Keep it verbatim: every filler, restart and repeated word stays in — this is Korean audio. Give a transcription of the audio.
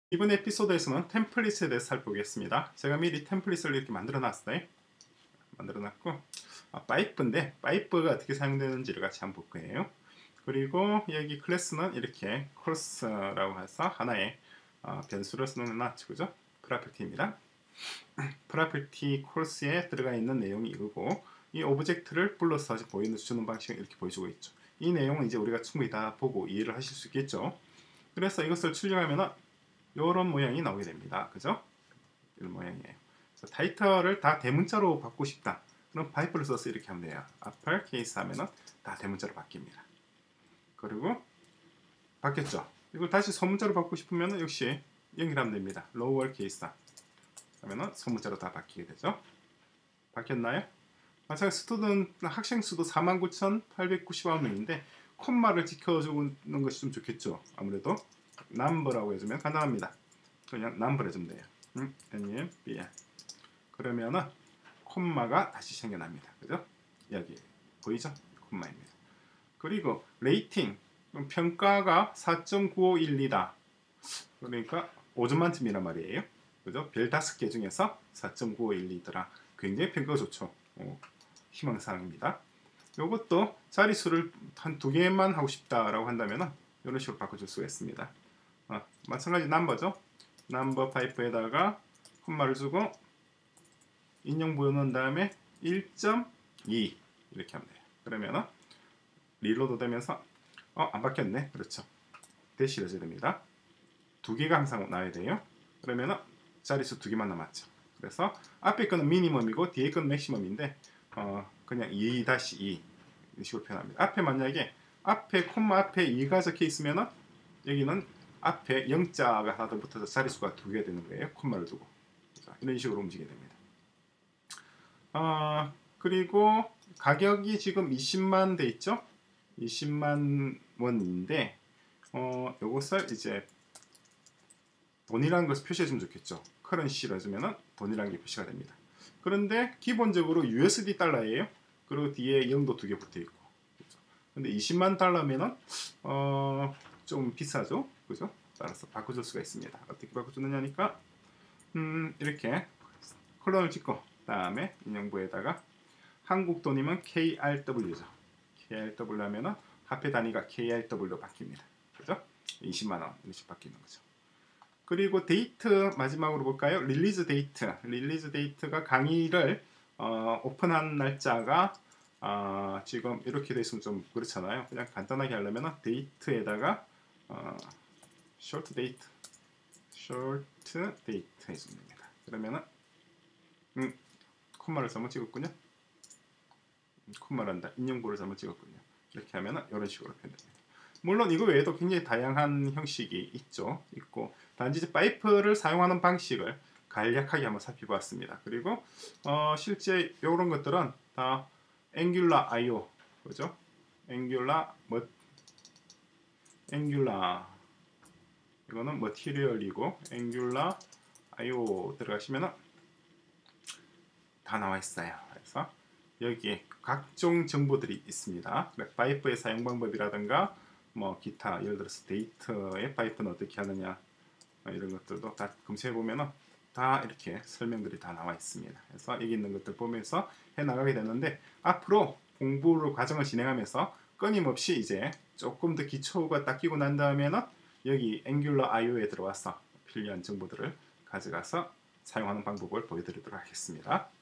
이번 에피소드에서는 템플릿에 대해서 살펴보겠습니다. 제가 미리 템플릿을 이렇게 만들어 놨어요. 만들어 놨고 아, 파이프인데 파이프가 어떻게 사용되는지를 같이 한번 볼 거예요. 그리고 여기 클래스는 이렇게 코스라고 해서 하나의 어, 변수를 써놓았죠. 그죠? 프로퍼티입니다. 프로퍼티 코스에 들어가 있는 내용이 이거고 이 오브젝트를 불러서 보여주는 방식은 이렇게 보여주고 있죠. 이 내용은 이제 우리가 충분히 다 보고 이해를 하실 수 있겠죠. 그래서 이것을 출력하면 이런 모양이 나오게 됩니다. 그죠? 이런 모양이에요. 타이틀을 다 대문자로 바꾸고 싶다. 그럼 파이프를 써서 이렇게 하면 돼요. upper case 하면은 다 대문자로 바뀝니다. 그리고 바뀌었죠. 이걸 다시 소문자로 바꾸고 싶으면 역시 연결하면 됩니다. lower case 하면은 소문자로 다 바뀌게 되죠. 바뀌었나요? 마찬가지 스튜던트 학생 수도 사만 구천팔백구십구 명인데 콤마를 지켜주는 것이 좀 좋겠죠. 아무래도 number라고 해주면 간단합니다. 그냥 number 해주면 돼요. 음, N, B, 그러면은 콤마가 다시 생겨납니다. 그죠? 여기 보이죠? 콤마입니다. 그리고 레이팅 평가가 사 점 구오일이다. 그러니까 오 점 만점이란 말이에요. 그죠? 별 다섯 개 중에서 사 점 구오일이더라. 굉장히 평가가 좋죠. 어, 희망사항입니다. 이것도 자릿수를 한 두 개만 하고 싶다라고 한다면 이런 식으로 바꿔줄 수가 있습니다. 어, 마찬가지 넘버죠. 넘버 파이프에다가 콤마를 주고 인용 부여넣은 다음에 일 점 이 이렇게 하면 돼요. 그러면은 리로드 되면서 어, 안 바뀌었네. 그렇죠. 대시 해줘야 됩니다. 두 개가 항상 나와야 돼요. 그러면은 자릿수 두 개만 남았죠. 그래서 앞에 거는 미니멈이고 뒤에 거는 맥시멈인데 어, 그냥 이 다시 이 이런 식으로 표현합니다. 앞에 만약에 앞에 콤마 앞에 이가 적혀 있으면은 여기는 앞에 영자가 하나 더 붙어서 자릿수가 두 개가 되는 거예요. 콤마를 두고. 자, 이런 식으로 움직이게 됩니다. 어, 그리고 가격이 지금 이십만 돼 있죠? 이십만 원인데 어, 요것을 이제 돈이라는 것을 표시해주면 좋겠죠. 커런시로 해주면 돈이라는 게 표시가 됩니다. 그런데 기본적으로 유에스디 달러예요. 그리고 뒤에 영도 두 개 붙어 있고. 그렇죠? 근데 이십만 달러면은 어, 좀 비싸죠. 그죠? 따라서 바꿔줄 수가 있습니다. 어떻게 바꿔주느냐니까 음, 이렇게 컬럼을 찍고 다음에 인용부에다가 한국 돈이면 케이알더블유죠. 케이알더블유 하면은 화폐 단위가 케이알더블유로 바뀝니다. 그죠? 이십만 원 이렇게 바뀌는 거죠. 그리고 데이트 마지막으로 볼까요? 릴리즈 데이트. 릴리즈 데이트가 강의를 어, 오픈한 날짜가 어, 지금 이렇게 돼 있으면 좀 그렇잖아요. 그냥 간단하게 하려면 데이트에다가 어, short date, short date 해주면 됩니다. 그러면은 음, 콤마를 잘못 찍었군요. 콤마란다. 인용부를 잘못 찍었군요. 이렇게 하면은 이런 식으로 표현됩니다. 물론 이거 외에도 굉장히 다양한 형식이 있죠. 있고 단지 이제 파이프를 사용하는 방식을 간략하게 한번 살펴보았습니다. 그리고 어, 실제 이런 것들은 다 Angular 아이오 그죠? Angular 뭐 Angular 이거는 Material이고 Angular 아이오 들어가시면은 다 나와 있어요. 그래서 여기에 각종 정보들이 있습니다. 파이프의 사용 방법이라든가 뭐 기타 예를 들어서 데이터의 파이프는 어떻게 하느냐 이런 것들도 다 검색해 보면은 다 이렇게 설명들이 다 나와 있습니다. 그래서 여기 있는 것들 보면서 해 나가게 되는데 앞으로 공부를 과정을 진행하면서 끊임없이 이제 조금 더 기초가 딱 끼고 난 다음에는 여기 Angular 아이오에 들어와서 필요한 정보들을 가져가서 사용하는 방법을 보여드리도록 하겠습니다.